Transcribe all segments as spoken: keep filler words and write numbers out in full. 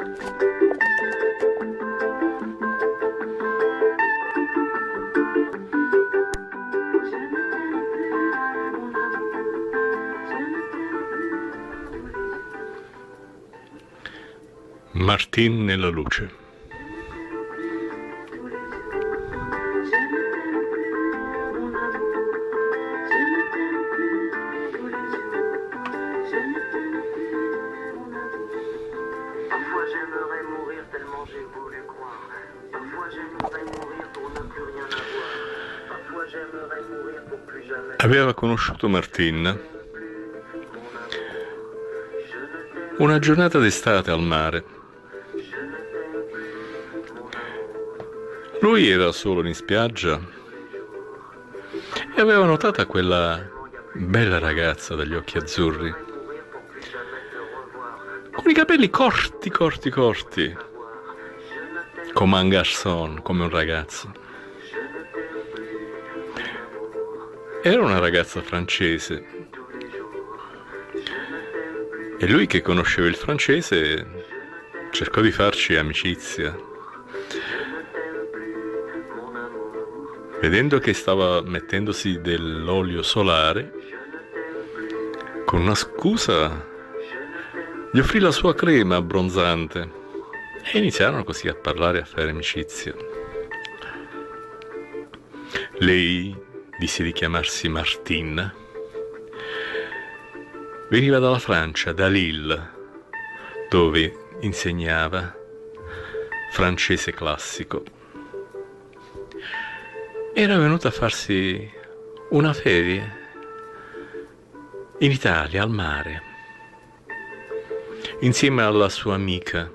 Martine nella luce. Aveva conosciuto Martine una giornata d'estate al mare. Lui era solo in spiaggia e aveva notata quella bella ragazza dagli occhi azzurri, con i capelli corti, corti, corti, come un garçon, come un ragazzo. Era una ragazza francese e lui, che conosceva il francese, cercò di farci amicizia. Vedendo che stava mettendosi dell'olio solare, con una scusa gli offrì la sua crema abbronzante e iniziarono così a parlare e a fare amicizia. Lei disse di chiamarsi Martine. Veniva dalla Francia, da Lille, dove insegnava francese classico. Era venuta a farsi una ferie in Italia, al mare, insieme alla sua amica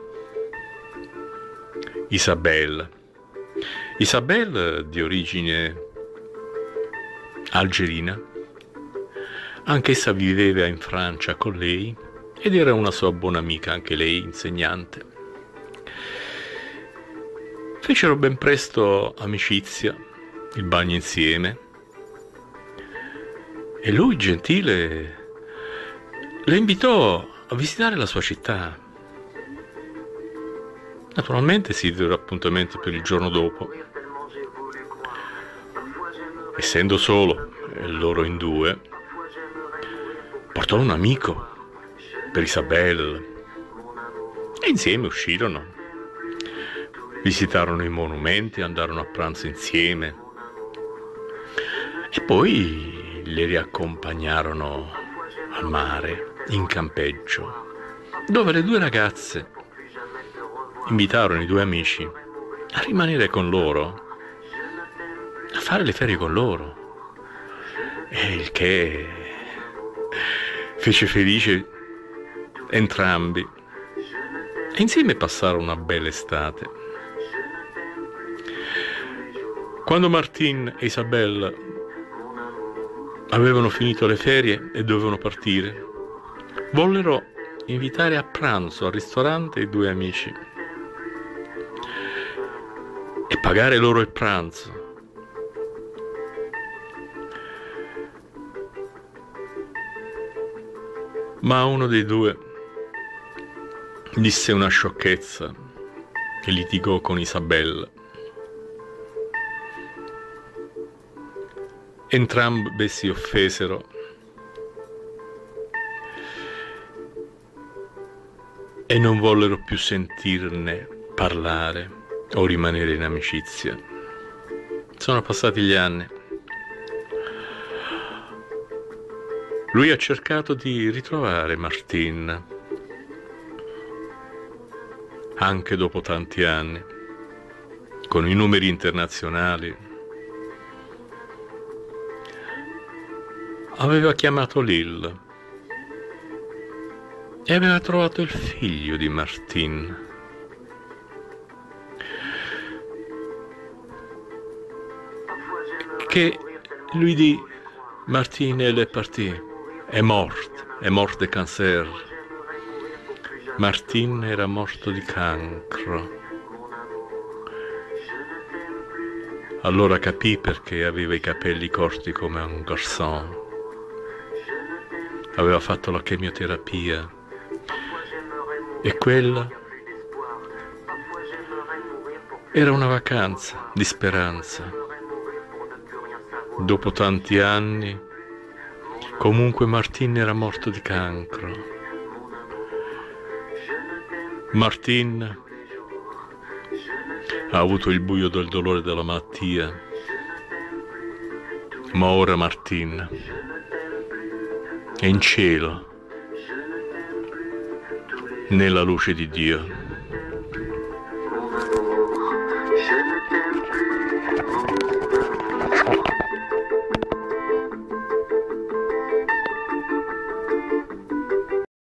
Isabelle. Isabelle, di origine algerina, anch'essa viveva in Francia con lei ed era una sua buona amica, anche lei insegnante. Fecero ben presto amicizia, il bagno insieme, e lui, gentile, le invitò a visitare la sua città. Naturalmente si diedero appuntamento per il giorno dopo. Essendo solo loro in due, portò un amico per Isabelle e insieme uscirono, visitarono i monumenti, andarono a pranzo insieme e poi le riaccompagnarono al mare, in campeggio, dove le due ragazze invitarono i due amici a rimanere con loro, a fare le ferie con loro, e il che fece felice entrambi, e insieme passarono una bella estate. Quando Martine e Isabelle avevano finito le ferie e dovevano partire, vollero invitare a pranzo al ristorante i due amici e pagare loro il pranzo. Ma uno dei due disse una sciocchezza e litigò con Isabelle. Entrambi si offesero e non vollero più sentirne parlare o rimanere in amicizia. Sono passati gli anni. Lui ha cercato di ritrovare Martine, anche dopo tanti anni, con i numeri internazionali. Aveva chiamato Lille e aveva trovato il figlio di Martine. Che lui dit: Martine, elle est partie. È morto, è morto di cancer. Martine era morto di cancro. Allora capì perché aveva i capelli corti come un garçon. Aveva fatto la chemioterapia e quella Era una vacanza di speranza. Dopo tanti anni, comunque Martin era morto di cancro. Martin ha avuto il buio del dolore della malattia, ma ora Martin è in cielo, nella luce di Dio.